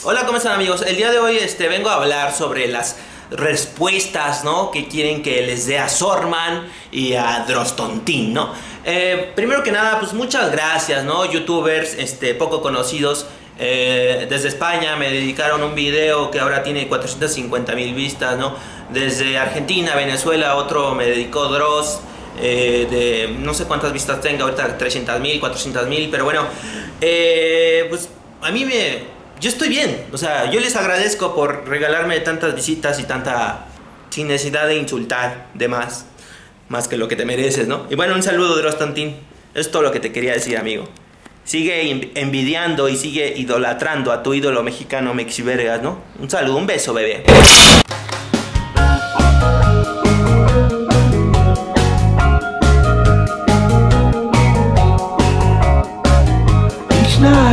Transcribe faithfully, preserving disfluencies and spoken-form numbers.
Hola, ¿cómo están, amigos? El día de hoy este, vengo a hablar sobre las respuestas, ¿no?, que quieren que les dé a Sorman y a Drostontin, ¿no? Eh, primero que nada, pues muchas gracias, ¿no? Youtubers este, poco conocidos eh, desde España me dedicaron un video que ahora tiene cuatrocientas cincuenta mil vistas, ¿no? Desde Argentina, Venezuela, otro me dedicó Dross. Eh, de no sé cuántas vistas tenga ahorita, trescientas mil, cuatrocientas mil, pero bueno, eh, pues a mí me... Yo estoy bien, o sea, yo les agradezco por regalarme tantas visitas y tanta... sin necesidad de insultar de más, más que lo que te mereces, ¿no? Y bueno, un saludo, Drostontin, es todo lo que te quería decir, amigo. Sigue envidiando y sigue idolatrando a tu ídolo mexicano Mexivergas, ¿no? Un saludo, un beso, bebé.